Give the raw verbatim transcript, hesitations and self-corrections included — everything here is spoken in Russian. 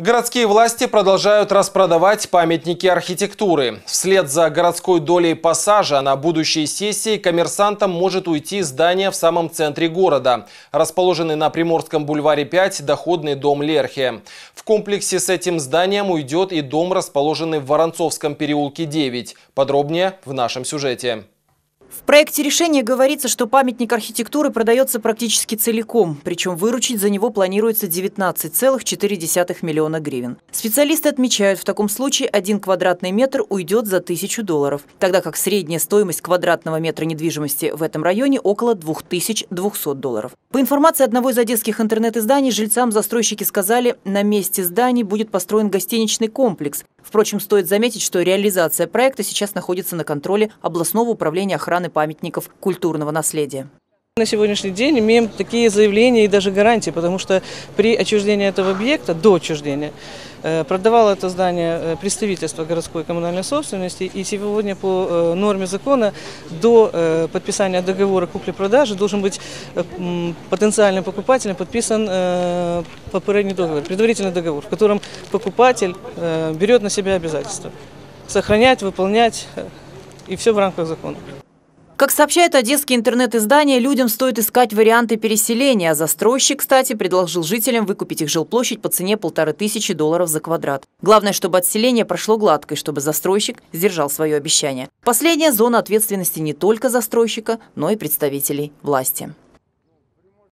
Городские власти продолжают распродавать памятники архитектуры. Вслед за городской долей пассажа на будущей сессии коммерсантам может уйти здание в самом центре города. Расположенный на Приморском бульваре пять доходный дом Лерхи. В комплексе с этим зданием уйдет и дом, расположенный в Воронцовском переулке девять. Подробнее в нашем сюжете. В проекте решения говорится, что памятник архитектуры продается практически целиком. Причем выручить за него планируется девятнадцать целых четыре десятых миллиона гривен. Специалисты отмечают, в таком случае один квадратный метр уйдет за тысячу долларов. Тогда как средняя стоимость квадратного метра недвижимости в этом районе около двух тысяч двухсот долларов. По информации одного из одесских интернет-изданий, жильцам застройщики сказали, на месте зданий будет построен гостиничный комплекс. Впрочем, стоит заметить, что реализация проекта сейчас находится на контроле областного управления охраны памятников культурного наследия. На сегодняшний день имеем такие заявления и даже гарантии, потому что при отчуждении этого объекта, до отчуждения, продавало это здание представительство городской коммунальной собственности, и сегодня по норме закона до подписания договора купли-продажи должен быть потенциальным покупателем подписан попередний договор, предварительный договор, в котором покупатель берет на себя обязательства сохранять, выполнять, и все в рамках закона. Как сообщает одесские интернет-издания, людям стоит искать варианты переселения, а застройщик, кстати, предложил жителям выкупить их жилплощадь по цене полторы тысячи долларов за квадрат. Главное, чтобы отселение прошло гладко и чтобы застройщик сдержал свое обещание. Последняя зона ответственности не только застройщика, но и представителей власти.